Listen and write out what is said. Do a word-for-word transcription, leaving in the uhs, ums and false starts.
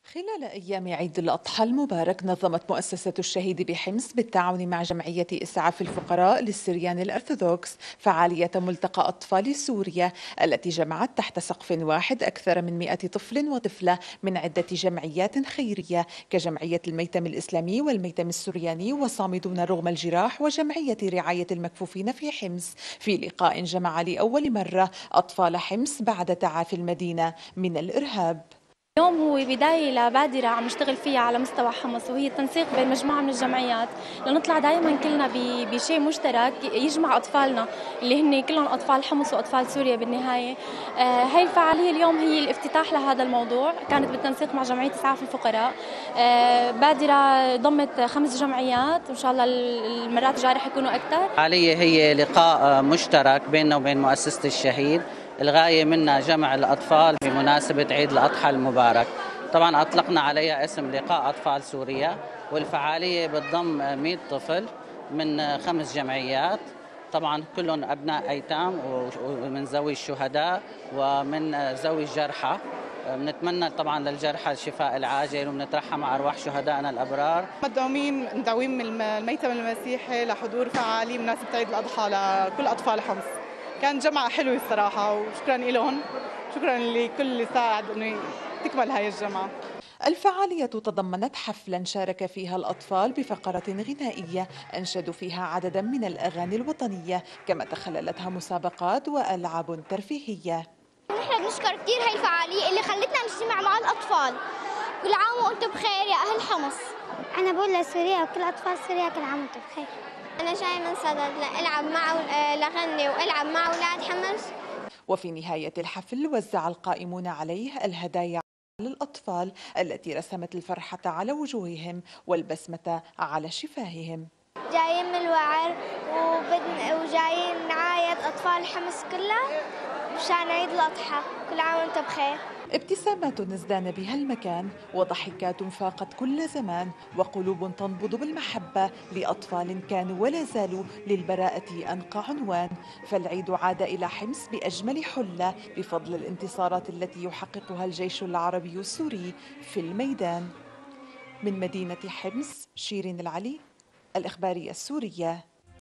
خلال أيام عيد الأضحى المبارك نظمت مؤسسة الشهيد بحمص بالتعاون مع جمعية إسعاف الفقراء للسريان الأرثوذكس فعالية ملتقى أطفال سوريا التي جمعت تحت سقف واحد أكثر من مئة طفل وطفلة من عدة جمعيات خيرية كجمعية الميتم الإسلامي والميتم السرياني وصامدون رغم الجراح وجمعية رعاية المكفوفين في حمص في لقاء جمع لأول مرة أطفال حمص بعد تعافي المدينة من الإرهاب. اليوم هو بداية لبادرة عم نشتغل فيها على مستوى حمص، وهي التنسيق بين مجموعة من الجمعيات لنطلع دائما كلنا بشيء مشترك يجمع أطفالنا اللي هن كلهم أطفال حمص وأطفال سوريا بالنهاية. آه هاي الفعالية اليوم هي الافتتاح لهذا الموضوع، كانت بالتنسيق مع جمعية إسعاف الفقراء. آه بادرة ضمت خمس جمعيات، وإن شاء الله المرات الجاية رح يكونوا أكثر. الفعالية هي لقاء مشترك بيننا وبين مؤسسة الشهيد، الغاية منها جمع الأطفال بمناسبة عيد الأضحى المبارك. طبعا أطلقنا عليها اسم لقاء أطفال سوريا، والفعالية بتضم مئة طفل من خمس جمعيات، طبعا كلهم أبناء أيتام ومن ذوي الشهداء ومن ذوي الجرحى. بنتمنى طبعا للجرحى الشفاء العاجل وبنترحم مع أرواح شهدائنا الأبرار. مدعومين مدعوين من الميتم المسيحي لحضور فعالية بمناسبة عيد الأضحى لكل أطفال حمص. كان جمعة حلوة الصراحة، وشكرا لهم، شكرا لكل اللي ساعد انه تكمل هاي الجمعة. الفعالية تضمنت حفلا شارك فيها الأطفال بفقرة غنائية أنشدوا فيها عددا من الأغاني الوطنية، كما تخللتها مسابقات وألعاب ترفيهية. نحن بنشكر كثير هاي الفعالية اللي خلتنا نجتمع مع الأطفال. كل عام وأنتم بخير يا أهل حمص. أنا بقول لسوريا وكل أطفال سوريا كل عام وأنتم بخير. أنا جاي من صدد لألعب مع لغني وألعب مع أولاد حمص. وفي نهاية الحفل وزع القائمون عليه الهدايا للأطفال التي رسمت الفرحة على وجوههم والبسمة على شفاههم. جايين من الوعر وجايين نعايد أطفال حمص كلها مشان عيد الأضحى. كل عام وأنتم بخير. ابتسامات ازدان بها المكان وضحكات فاقت كل زمان وقلوب تنبض بالمحبة لأطفال كانوا ولا زالوا للبراءة أنقى عنوان. فالعيد عاد إلى حمص بأجمل حلة بفضل الانتصارات التي يحققها الجيش العربي السوري في الميدان. من مدينة حمص، شيرين العلي، الإخبارية السورية.